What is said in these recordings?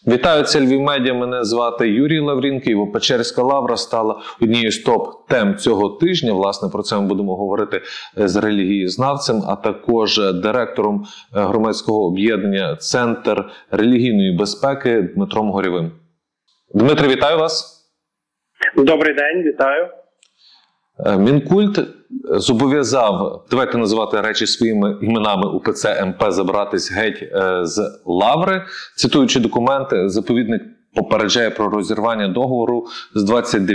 Вітаю, це Львів Медіа. Мене звати Юрій Лаврін. Києво-Печерська лавра стала однією з топ-тем цього тижня. Власне, про це ми будемо говорити з релігієзнавцем, а також директором громадського об'єднання «Центр релігійної безпеки» Дмитром Горєвим. Дмитре, вітаю вас. Добрий день, вітаю. Мінкульт зобов'язав, давайте називати речі своїми іменами, УПЦ МП забратись геть з лаври. Цитуючи документи, заповідник попереджає про розірвання договору з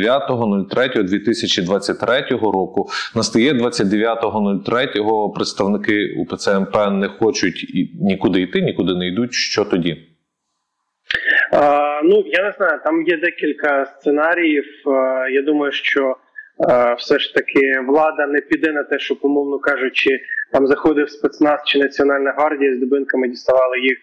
29.03.2023 року. Настає 29.03, представники УПЦ МП не хочуть нікуди йти, нікуди не йдуть. Що тоді? Я не знаю, там є декілька сценаріїв. Я думаю, що все ж таки влада не піде на те, щоб, умовно кажучи, там заходив спецназ чи Національна гвардія з дубинками, діставали їх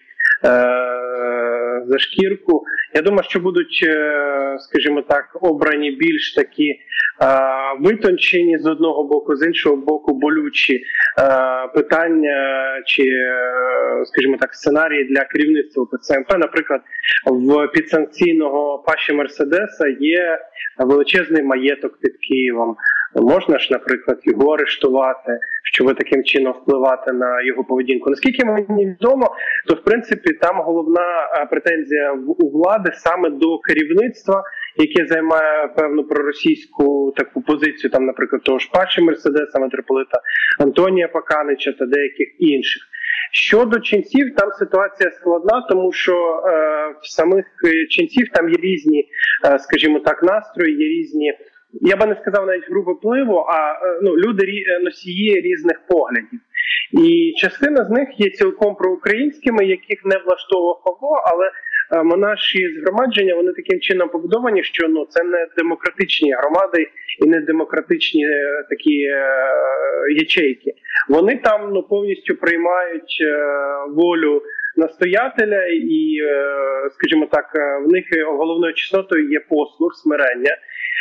за шкірку. Я думаю, що будуть, скажімо так, обрані більш такі витончені з одного боку, з іншого боку болючі питання чи, скажімо так, сценарії для керівництва УПЦ МП. Наприклад, в підсанкційного Паші Мерседеса є величезний маєток під Києвом. Можна ж, наприклад, його арештувати, щоб таким чином впливати на його поведінку. Наскільки мені відомо, то, в принципі, там головна претензія у влади саме до керівництва, яке займає певну проросійську таку позицію, там, наприклад, того ж Паші Мерседеса, митрополита Антонія Паканича та деяких інших. Щодо ченців, там ситуація складна, тому що в самих ченців там є різні, скажімо так, настрої, є різні, я би не сказав навіть групи впливу, а люди носії різних поглядів. І частина з них є цілком проукраїнськими, яких не влаштовував Павло, але монаші згромадження, вони таким чином побудовані, що це не демократичні громади і не демократичні такі ячейки. Вони там повністю приймають волю настоятеля і, скажімо так, в них головною чеснотою є послух, смирення.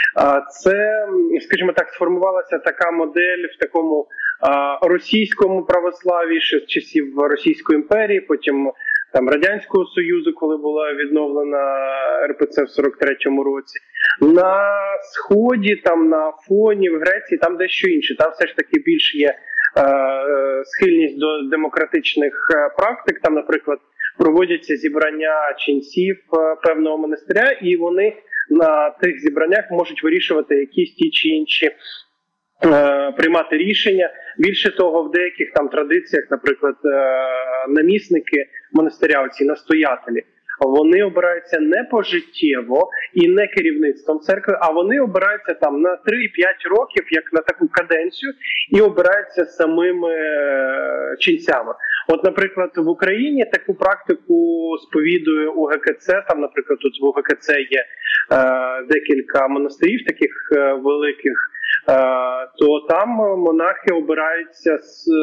Це, скажімо так, сформувалася така модель в такому російському православі, ще з часів Російської імперії, потім там Радянського Союзу, коли була відновлена РПЦ в 43-му році. На Сході, там на Афоні, в Греції, там дещо інше. Там все ж таки більш є схильність до демократичних практик. Там, наприклад, проводяться зібрання ченців певного монастиря, і вони на тих зібраннях можуть вирішувати якісь ті чи інші, приймати рішення. Більше того, в деяких там традиціях, наприклад, намісники монастиря, оці настоятелі, вони обираються не пожиттєво і не керівництвом церкви, а вони обираються там на 3-5 років, як на таку каденцію, і обираються самими ченцями. От, наприклад, в Україні таку практику сповідує УГКЦ, там, наприклад, тут в УГКЦ є декілька монастирів таких великих, то там монахи обираються,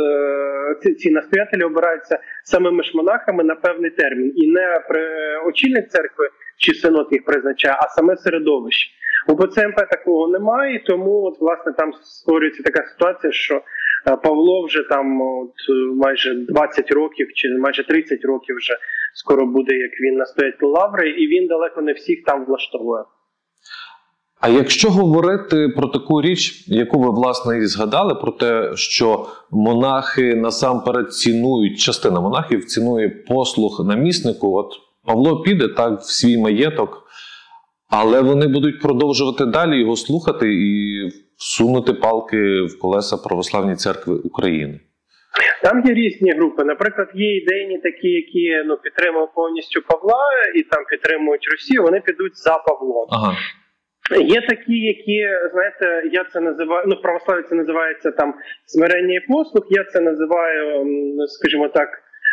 ці настоятелі обираються самими ж монахами на певний термін. І не очільник церкви чи синод їх призначає, а саме середовище. У ПЦМП такого немає, тому от, власне, там створюється така ситуація, що Павло вже там майже 20 років чи майже 30 років вже скоро буде, як він настоятель лаври, і він далеко не всіх там влаштовує. А якщо говорити про таку річ, яку ви, власне, і згадали, про те, що монахи насамперед цінують, частина монахів цінує послуг наміснику, от Павло піде так в свій маєток, але вони будуть продовжувати далі його слухати і всунути палки в колеса Православної церкви України. Там є різні групи. Наприклад, є ідейні такі, які підтримують повністю Павла і там підтримують Росію, вони підуть за Павлом. Ага. Є такі, які, знаєте, я це називаю, православ'я це називається там смирення і послух, я це називаю, скажімо так,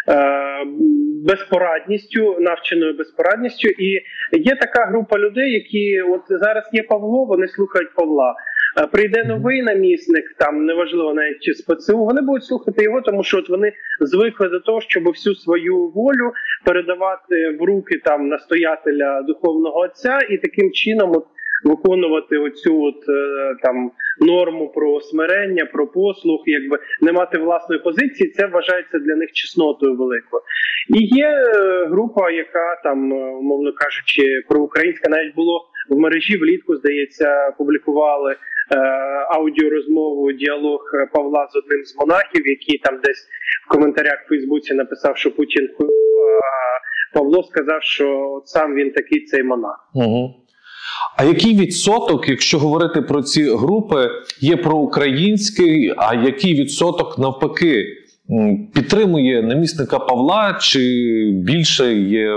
безпорадністю, навченою безпорадністю. І є така група людей, які от зараз є Павло, вони слухають Павла. Прийде новий намісник, там неважливо навіть чи з ПЦУ, вони будуть слухати його, тому що от вони звикли до того, щоб всю свою волю передавати в руки там настоятеля духовного отця і таким чином от виконувати оцю там норму про смирення, про послуг, якби не мати власної позиції, це вважається для них чеснотою великою. І є група, яка там, умовно кажучи, проукраїнська, навіть було в мережі влітку, здається, публікували аудіорозмову, діалог Павла з одним з монахів, який там десь в коментарях в Фейсбуці написав, що Путін хуй, а Павло сказав, що сам він такий цей монах. Угу. А який відсоток, якщо говорити про ці групи, є проукраїнський, а який відсоток навпаки підтримує намісника Павла, чи більше є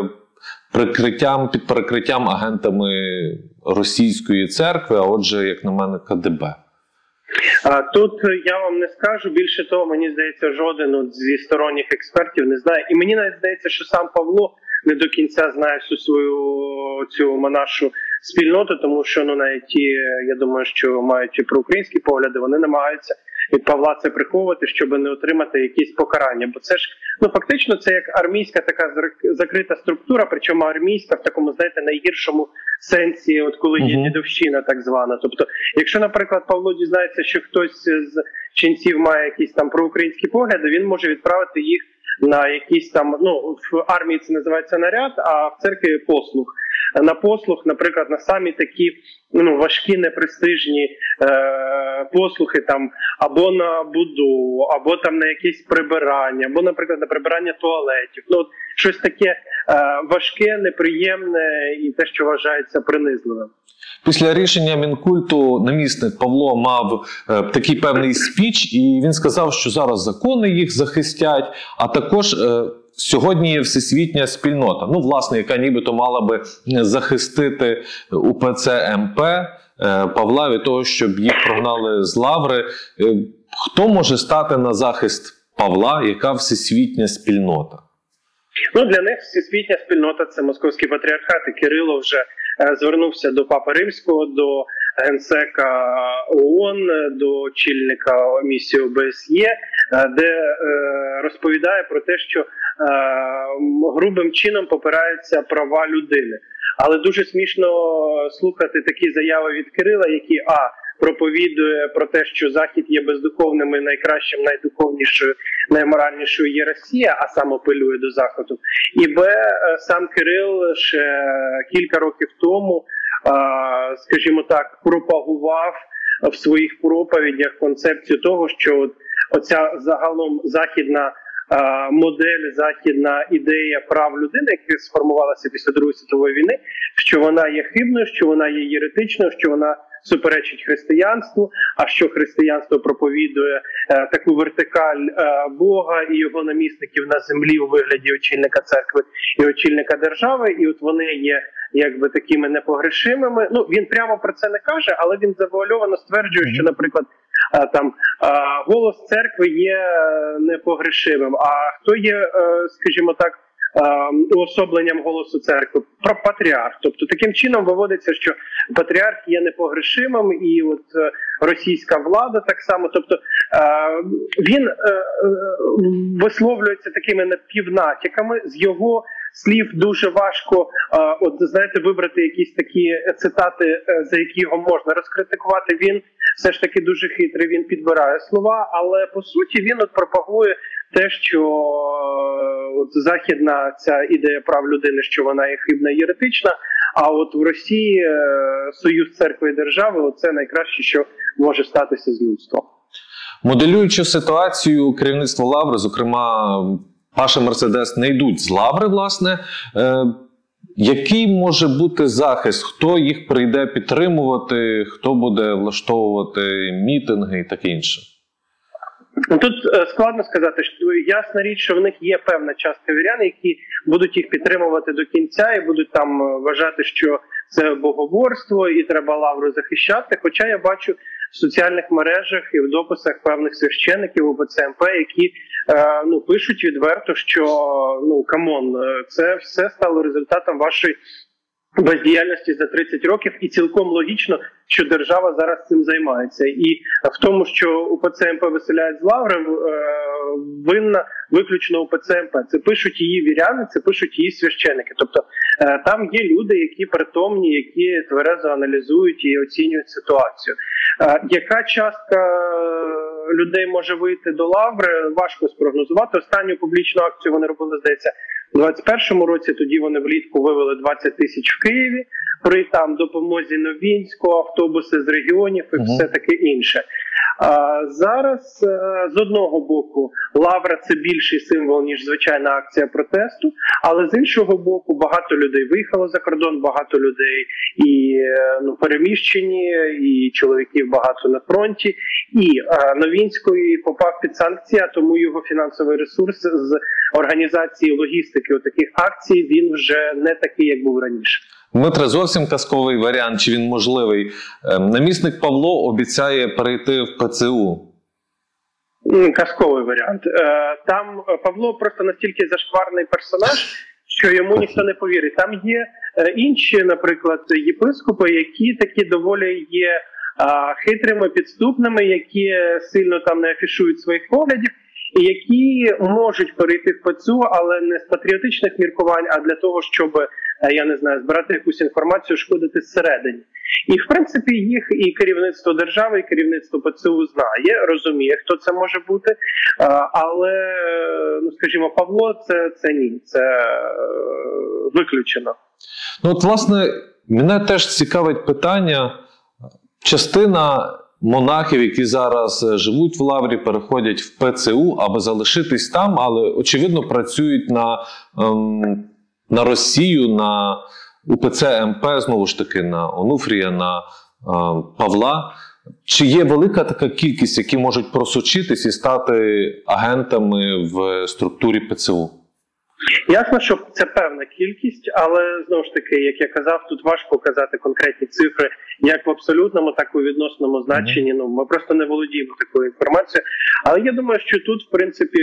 під перекриттям агентами російської церкви, а отже, як на мене, КДБ? Тут я вам не скажу, більше того, мені здається, жоден зі сторонніх експертів не знає. І мені навіть здається, що сам Павло не до кінця знає всю свою цю монашу спільноту, тому що навіть ті, я думаю, що мають і проукраїнські погляди, вони намагаються від Павла це приховувати, щоб не отримати якісь покарання. Бо це ж, фактично, це як армійська така закрита структура, причому армійська в такому, знаєте, найгіршому сенсі, от коли є дідовщина так звана. Тобто, якщо, наприклад, Павло дізнається, що хтось з ченців має якісь там проукраїнські погляди, він може відправити їх на якісь там, в армії це називається наряд, а в церкві послуг. На послуг, наприклад, на самі такі важкі, непрестижні послухи там або на будову, або там на якісь прибирання, або, наприклад, на прибирання туалетів. Щось таке важке, неприємне і те, що вважається принизливим. Після рішення Мінкульту намісник Павло мав такий певний спіч, і він сказав, що зараз закони їх захистять, а також сьогодні є всесвітня спільнота, власне, яка нібито мала би захистити УПЦ МП Павла від того, щоб їх прогнали з лаври. Хто може стати на захист Павла, яка всесвітня спільнота? Для них всесвітня спільнота – це Московський патріархат, і Кирило вже звернувся до Папи Римського, до генсека ООН, до очільника місії ОБСЄ, де розповідає про те, що грубим чином попираються права людини. Але дуже смішно слухати такі заяви від Кирила, які проповідує про те, що Захід є бездуховним і найкращим, найдуховнішою, найморальнішою є Росія, а сам апелює до Заходу. І сам Кирил ще кілька років тому, скажімо так, пропагував в своїх проповідях концепцію того, що оця загалом західна модель, західна ідея прав людини, яка сформувалася після Другої світової війни, що вона є хибною, що вона є єретичною, що вона суперечить християнству, а що християнство проповідує таку вертикаль Бога і його намісників на землі у вигляді очільника церкви і очільника держави, і от вони є якби такими непогрешимими. Він прямо про це не каже, але він завуальовано стверджує, що, наприклад, голос церкви є непогрешимим. А хто є, скажімо так, уособленням голосу церкви? Про патріарх. Тобто таким чином виводиться, що патріарх є непогрешимим, і от російська влада так само. Тобто він висловлюється такими напівнатяками. З його слів дуже важко, вибрати якісь такі цитати, за які його можна розкритикувати. Він все ж таки дуже хитрий, він підбирає слова, але по суті він пропагує те, що західна ця ідея прав людини, що вона є хибна і єретична, а от в Росії союз церкви і держави – це найкраще, що може статися з людством. Моделюючи ситуацію, керівництво Лаври, зокрема Паша Мерседес, не йдуть з Лаври, власне. Який може бути захист? Хто їх прийде підтримувати? Хто буде влаштовувати мітинги і таке інше? Тут складно сказати, що ясна річ, що в них є певна частка вірян, які будуть їх підтримувати до кінця і будуть там вважати, що це богоборство і треба Лавру захищати. Хоча я бачу в соціальних мережах і в дописах певних священиків УПЦ МП, які пишуть відверто, що камон, це все стало результатом вашої бездіяльності за 30 років, і цілком логічно, що держава зараз цим займається. І в тому, що УПЦ МП виселяють з лаври, винна виключно УПЦ МП. Це пишуть її віряни, це пишуть її священники. Тобто там є люди, які притомні, які тверезо аналізують і оцінюють ситуацію. Яка частка людей може вийти до лаври, важко спрогнозувати. Останню публічну акцію вони робили, здається, у 2021 році, тоді вони влітку вивели 20 тисяч в Києві, при там допомозі Новінського, автобуси з регіонів і все таке інше. Зараз, з одного боку, лавра – це більший символ, ніж звичайна акція протесту, але з іншого боку, багато людей виїхало за кордон, багато людей і переміщені, і чоловіків багато на фронті, і Новінський попав під санкції, а тому його фінансовий ресурс з організації логістики таких акцій, він вже не такий, як був раніше. Дмитре, зовсім казковий варіант, чи він можливий? Намісник Павло обіцяє перейти в ПЦУ. Казковий варіант. Там Павло просто настільки зашкварний персонаж, що йому ніхто не повірить. Там є інші, наприклад, єпископи, які такі доволі є хитрими, підступними, які сильно там не афішують своїх поглядів, і які можуть перейти в ПЦУ, але не з патріотичних міркувань, а для того, щоб, я не знаю, збирати якусь інформацію, шкодити зсередині. І, в принципі, їх і керівництво держави, і керівництво ПЦУ знає, розуміє, хто це може бути, але, скажімо, Павло – це ні, це виключено. От, власне, мене теж цікавить питання, частина монахів, які зараз живуть в лаврі, переходять в ПЦУ, аби залишитись там, але, очевидно, працюють на Росію, на УПЦ МП, знову ж таки, на Онуфрія, на Павла. Чи є велика така кількість, які можуть просочитись і стати агентами в структурі ПЦУ? Ясно, що це певна кількість, але, знову ж таки, як я казав, тут важко казати конкретні цифри, як в абсолютному, так і у відносному значенні. Ми просто не володіємо такою інформацією. Але я думаю, що тут, в принципі,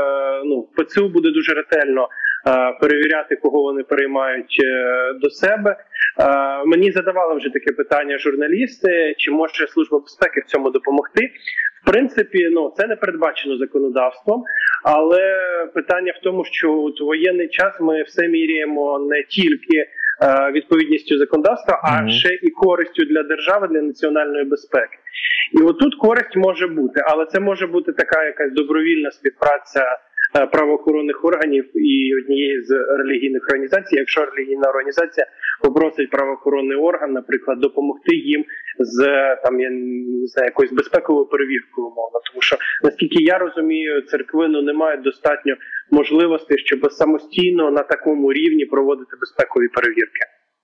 ПЦУ буде дуже ретельно перевіряти, кого вони переймають до себе. Мені задавали вже таке питання журналісти, чи може Служба безпеки в цьому допомогти. В принципі, це не передбачено законодавством, але питання в тому, що у воєнний час ми все міряємо не тільки відповідністю законодавства, а ще і користю для держави, для національної безпеки. І отут користь може бути, але це може бути така якась добровільна співпраця правоохоронних органів і однієї з релігійних організацій, якщо релігійна організація попросить правоохоронний орган, наприклад, допомогти їм з я не знаю, якоюсь безпековою перевіркою, умовно. Тому що, наскільки я розумію, церкви не мають достатньо можливостей, щоб самостійно на такому рівні проводити безпекові перевірки.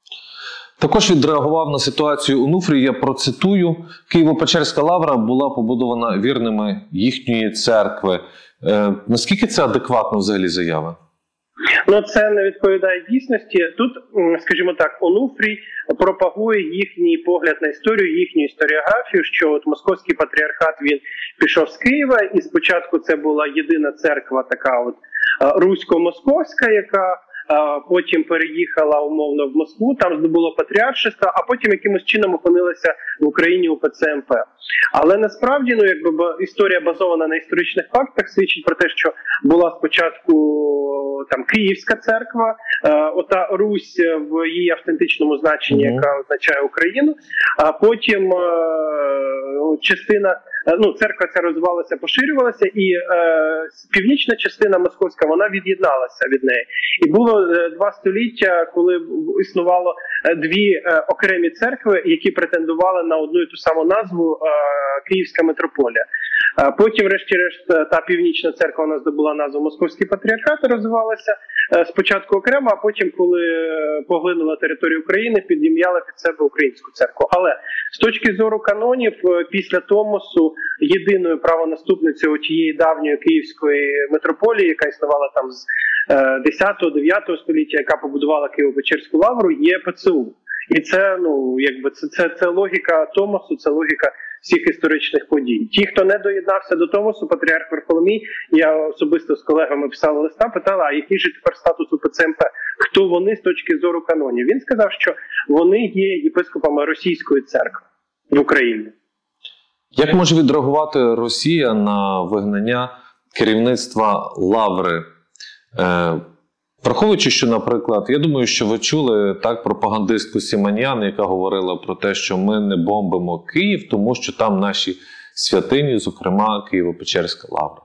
Також відреагував на ситуацію Онуфрій, я процитую: «Києво-Печерська лавра була побудована вірними їхньої церкви». Наскільки це адекватна взагалі заява? Це не відповідає дійсності. Тут, скажімо так, Онуфрій пропагує їхній погляд на історію, їхню історіографію, що московський патріархат, він пішов з Києва, і спочатку це була єдина церква, така русько-московська, яка потім переїхала умовно в Москву, там здобуло патріаршество, а потім якимось чином опинилася в Україні УПЦ МП. Але насправді, історія базована на історичних фактах, свідчить про те, що була спочатку Київська церква, ота Русь в її автентичному значенні, яка означає Україну, а потім частина, церква ця розвивалася, поширювалася, і північна частина московська, вона від'єдналася від неї. І було 2 століття, коли існувало 2 окремі церкви, які претендували на одну і ту саму назву Київська митрополія. Потім, врешті-решт, та північна церква, вона здобула назву Московський патріархат, розвивалася спочатку окремо, а потім, коли поглинула територію України, підім'яла під себе українську церкву. Але з точки зору канонів, після Томосу єдиною правонаступницею тієї давньої Київської митрополії, яка існувала там з 10-9 століття, яка побудувала Києво-Печерську лавру, є ПЦУ. І це, це логіка Томосу, це логіка всіх історичних подій. Ті, хто не доєднався до Томосу, патріарх Варфоломій, я особисто з колегами писав листа, питала, а який же тепер статус УПЦ МП? Хто вони з точки зору канонів? Він сказав, що вони є єпископами Російської церкви в Україні. Як може відреагувати Росія на вигнання керівництва Лаври? Враховуючи, що, наприклад, я думаю, що ви чули так пропагандистку Сіманян, яка говорила про те, що ми не бомбимо Київ, тому що там наші святині, зокрема Києво-Печерська Лавра.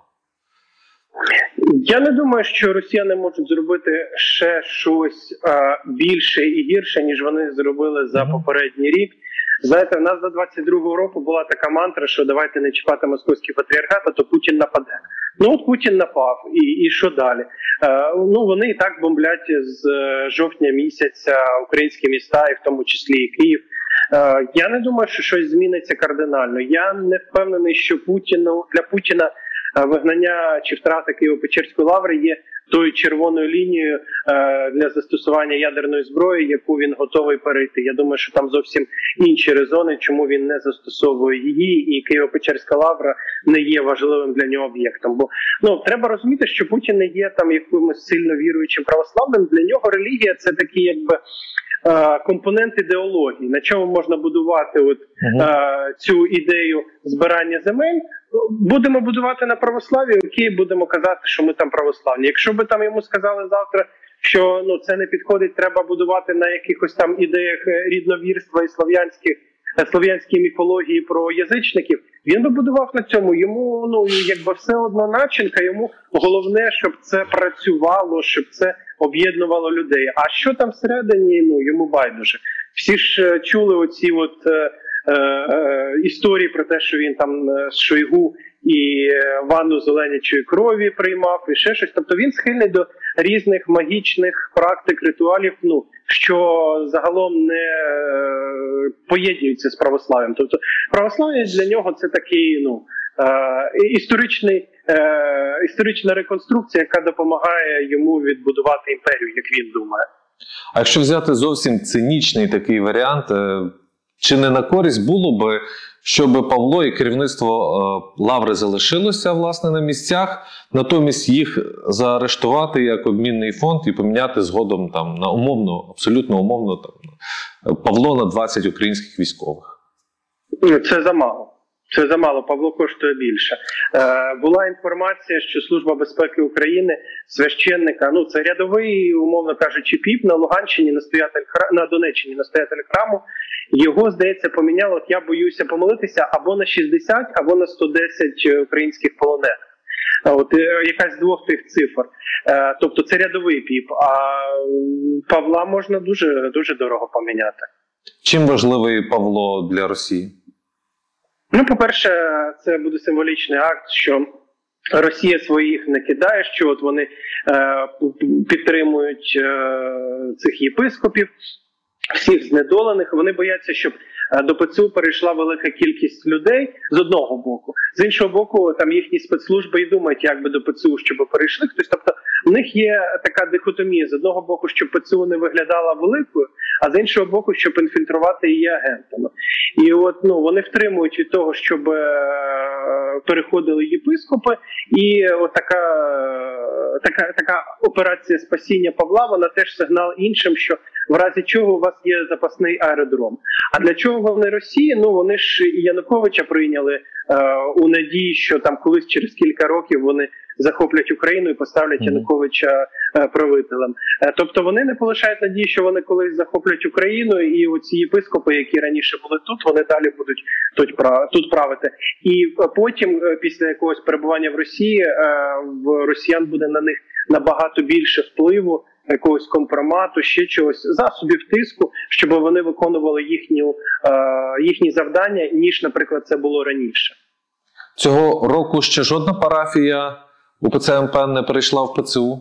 Я не думаю, що росіяни можуть зробити ще щось більше і гірше, ніж вони зробили за попередній рік. Знаєте, в нас до 22-го року була така мантра, що давайте не чіпати московський патріархат, а то Путін нападе. Ну от Путін напав, і що далі? Ну вони і так бомблять з жовтня місяця українські міста, і в тому числі і Київ. Я не думаю, що щось зміниться кардинально. Я не впевнений, що для Путіна вигнання чи втрата Києво-Печерської лаври є тою червоною лінією для застосування ядерної зброї, яку він готовий перейти. Я думаю, що там зовсім інші резони, чому він не застосовує її, і Києво-Печерська лавра не є важливим для нього об'єктом. Бо треба розуміти, що Путін не є там якимось сильно віруючим православним. Для нього релігія – це такий якби компонент ідеології, на чому можна будувати цю ідею збирання земель. Будемо будувати на православі, окей, будемо казати, що ми там православні. Якщо би там йому сказали завтра, що це не підходить, треба будувати на якихось там ідеях рідновірства і слов'янській міфології про язичників, він би будував на цьому. Йому якби все одно начинка, йому головне, щоб це працювало, щоб це об'єднувало людей. А що там всередині, йому байдуже. Всі ж чули оці історії про те, що він там з Шойгу і ванну зеленячої крові приймав, і ще щось. Тобто він схильний до різних магічних практик, ритуалів, що загалом не поєднуються з православ'ям. Тобто православ'я для нього це такий історична реконструкція, яка допомагає йому відбудувати імперію, як він думає. А якщо взяти зовсім цинічний такий варіант, чи не на користь було би, щоб Павло і керівництво Лаври залишилося, власне, на місцях, натомість їх заарештувати як обмінний фонд і поміняти згодом там на умовно, абсолютно умовно, Павло на 20 українських військових? Це замало. Це замало, Павло коштує більше. Була інформація, що Служба безпеки України священника, це рядовий, умовно кажучи, піп на Луганщині, на Донеччині, настоятель храму, його, здається, поміняло, я боюся помилитися, або на 60, або на 110 українських полонених. Якась з двох тих цифр. Тобто це рядовий піп, а Павла можна дуже, дуже дорого поміняти. Чим важливий Павло для Росії? По-перше, це буде символічний акт, що Росія своїх не кидає, що вони підтримують цих єпископів, всіх знедолених. Вони бояться, щоб до ПЦУ перейшла велика кількість людей з одного боку. З іншого боку, там їхні спецслужби і думають, як би до ПЦУ, щоб перейшли хтось. Тобто в них є така дихотомія. З одного боку, щоб ПЦУ не виглядала великою, а з іншого боку, щоб інфільтрувати її агентами. І вони втримують від того, щоб переходили єпископи, і така операція спасіння Павла, вона теж сигнал іншим, що в разі чого у вас є запасний аеродром. А для чого вони Росії? Вони ж і Януковича прийняли у надії, що там колись через кілька років вони захоплять Україну і поставлять Януковича правителем. Тобто вони не полишають надії, що вони колись захоплять Україну, і оці єпископи, які раніше були тут, вони далі будуть тут правити. І потім, після якогось перебування в Росії, в росіян буде на них набагато більше впливу, якогось компромату, ще чогось, засобів тиску, щоб вони виконували їхні завдання, ніж, наприклад, це було раніше. Цього року ще жодна парафія УПЦ МП не перейшла в ПЦУ?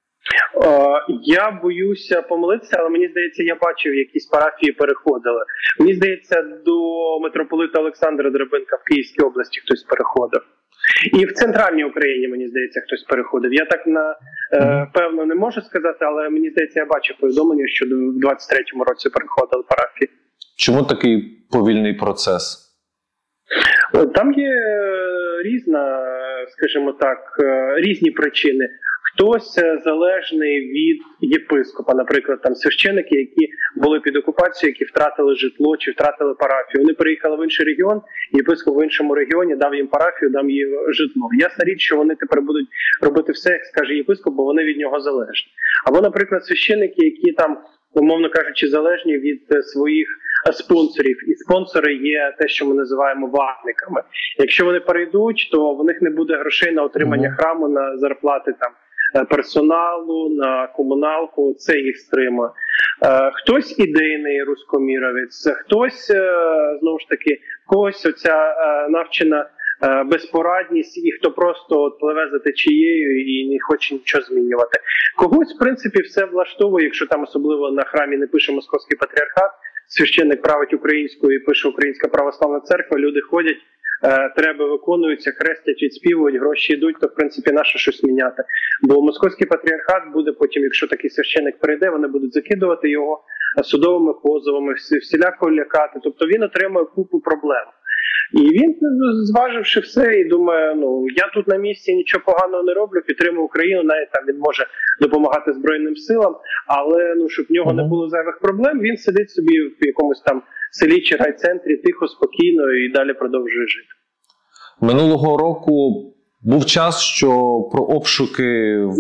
Я боюся помилитися, але мені здається, я бачив, якісь парафії переходили. Мені здається, до митрополита Олександра Драбенка в Київській області хтось переходив. І в центральній Україні, мені здається, хтось переходив. Я так певно не можу сказати, але мені здається, я бачив повідомлення, що в 23-му році переходили парафії. Чому такий повільний процес? Там є скажімо так, різні причини. Хтось залежний від єпископа, наприклад, там священики, які були під окупацією, які втратили житло чи втратили парафію. Вони переїхали в інший регіон, єпископ в іншому регіоні дав їм парафію, дав їм житло. Ясна річ, що вони тепер будуть робити все, як скаже єпископ, бо вони від нього залежні. Або, наприклад, священики, які там, умовно кажучи, залежні від своїх спонсорів. І спонсори є те, що ми називаємо ватниками. Якщо вони перейдуть, то в них не буде грошей на отримання храму, на зарплати там персоналу, на комуналку, це їх стримує. Хтось ідейний рускоміровець, хтось, знову ж таки, когось оця навчена безпорадність, і хто просто пливе за течією і не хоче нічого змінювати. Когось, в принципі, все влаштовує, якщо там особливо на храмі не пише Московський патріархат, священник править українською і пише Українська православна церква, люди ходять, треба виконуються, хрестять, відспівують, гроші йдуть, то в принципі наше щось міняти. Бо Московський патріархат буде потім, якщо такий священник прийде, вони будуть закидувати його судовими позовами, всіляко лякати. Тобто він отримує купу проблем. І він, зваживши все, і думає, я тут на місці нічого поганого не роблю, підтримую Україну, навіть там він може допомагати Збройним силам, але щоб в нього не було зайвих проблем, він сидить собі в якомусь там селі чи райцентрі, тихо, спокійно і далі продовжує жити. Минулого року був час, що про обшуки в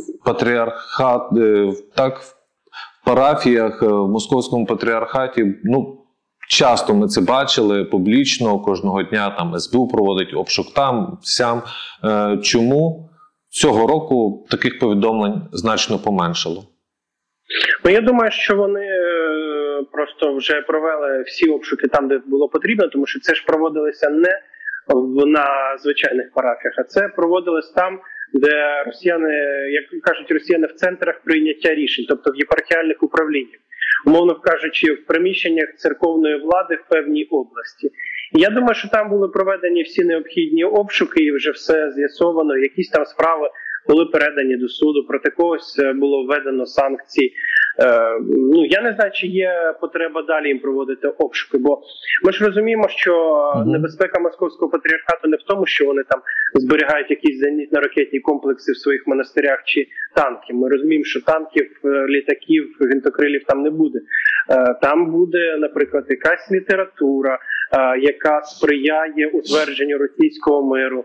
в парафіях, в Московському патріархаті, часто ми це бачили публічно, кожного дня там СБУ проводить обшук там, сям. Чому цього року таких повідомлень значно поменшало? Я думаю, що вони просто вже провели всі обшуки там, де було потрібно, тому що це ж проводилося не на звичайних парафіях, а це проводилось там, де росіяни, як кажуть росіяни, в центрах прийняття рішень, тобто в єпархіальних управліннях. Умовно кажучи, в приміщеннях церковної влади в певній області. І я думаю, що там були проведені всі необхідні обшуки і вже все з'ясовано, якісь там справи були передані до суду, проти когось було введено санкції. Я не знаю, чи є потреба далі їм проводити обшуки, бо ми ж розуміємо, що небезпека Московського патріархату не в тому, що вони там зберігають якісь зенітно-ракетні комплекси в своїх монастирях чи танки. Ми розуміємо, що танків, літаків, гвинтокрилів там не буде. Там буде, наприклад, якась література, яка сприяє утвердженню російського миру,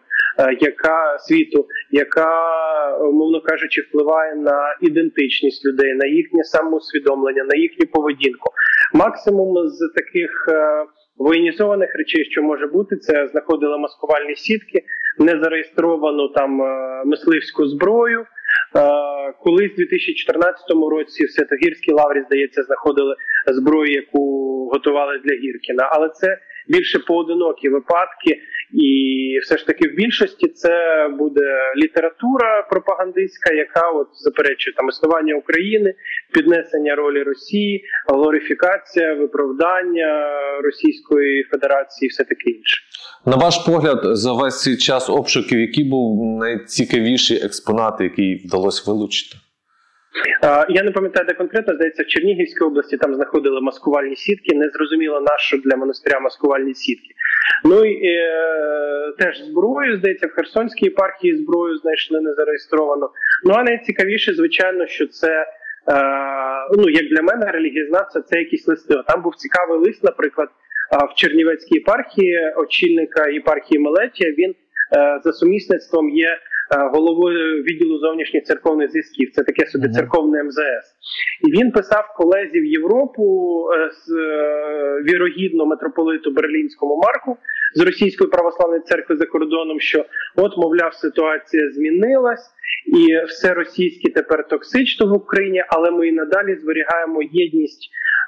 яка, умовно кажучи, впливає на ідентичність людей, на їхнє самоусвідомлення, на їхню поведінку. Максимум з таких воєнізованих речей, що може бути, це знаходили маскувальні сітки, незареєстровану там мисливську зброю. Колись в 2014 році в Святогірській лаврі, здається, знаходили зброю, яку готували для Гіркіна. Але це більше поодинокі випадки, і все ж таки в більшості це буде література пропагандистська, яка заперечує там існування України, піднесення ролі Росії, глорифікація, виправдання Російської Федерації і все таке інше. На ваш погляд, за весь цей час обшуків, який був найцікавіший експонат, який вдалося вилучити? Я не пам'ятаю, де конкретно, здається, в Чернігівській області там знаходили маскувальні сітки, незрозуміло, нащо для монастиря маскувальні сітки. І теж зброю, здається, в Херсонській єпархії зброю знайшли незареєстровану. А найцікавіше, звичайно, що це, як для мене, релігієзнавця, це якісь листи. Там був цікавий лист, наприклад, в Чернівецькій єпархії, очільника єпархії Мелетія, він за сумісництвом є головою відділу зовнішніх церковних зв'язків. Це таке собі церковне МЗС. І він писав колезі в Європу з вірогідно митрополиту Берлінському Марку з Російської православної церкви за кордоном, що мовляв, ситуація змінилась, і все російське тепер токсично в Україні, але ми і надалі зберігаємо єдність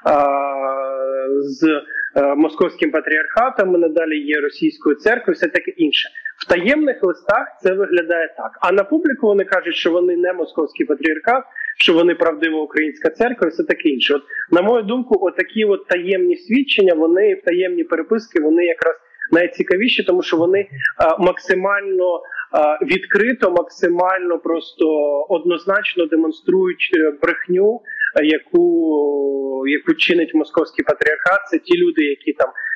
з Московським патріархатом, ми надалі є російською церквою, все таке інше. В таємних листах це виглядає так. А на публіку вони кажуть, що вони не Московський патріархат, що вони правдива українська церква і все таке інше. На мою думку, отакі таємні свідчення, вони, таємні переписки, вони якраз найцікавіші, тому що вони максимально відкрито, максимально просто однозначно демонструють брехню, яку чинить Московський патріархат. Це ті люди, які там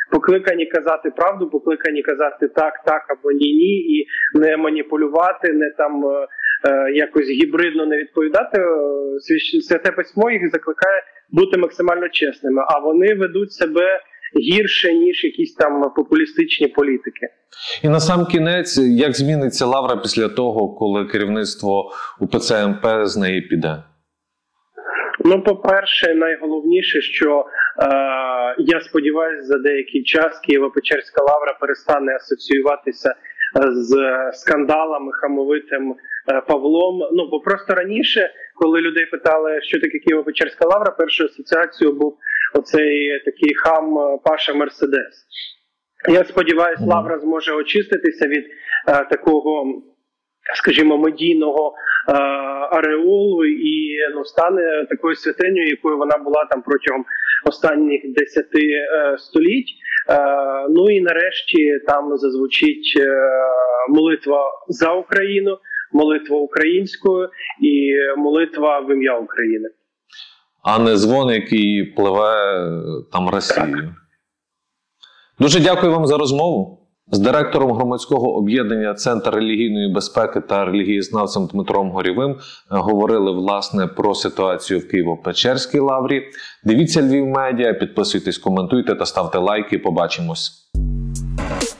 покликані казати правду, покликані казати так або ні, і не маніпулювати, не там якось гібридно не відповідати. Святе письмо їх закликає бути максимально чесними, а вони ведуть себе гірше, ніж якісь там популістичні політики. І на сам кінець, як зміниться Лавра після того, коли керівництво УПЦ МП з неї піде? Ну, по-перше, найголовніше, що я сподіваюся, за деякий час Києво-Печерська Лавра перестане асоціюватися з скандалами, хамовитим Павлом. Ну, бо просто раніше, коли людей питали, що таке Києво-Печерська Лавра, першою асоціацією був оцей такий хам Паша Мерседес. Я сподіваюся, Лавра зможе очиститися від такого, скажімо, медійного ареолу і стане такою святинею, якою вона була там протягом останніх 10 століть. Ну і нарешті там зазвучить молитва за Україну, молитва українською і молитва в ім'я України. А не дзвон, який пливе там Росією. Дуже дякую вам за розмову. З директором громадського об'єднання «Центр релігійної безпеки» та релігієзнавцем Дмитром Горєвим говорили, власне, про ситуацію в Києво-Печерській Лаврі. Дивіться Львів Медіа, підписуйтесь, коментуйте та ставте лайки. Побачимось.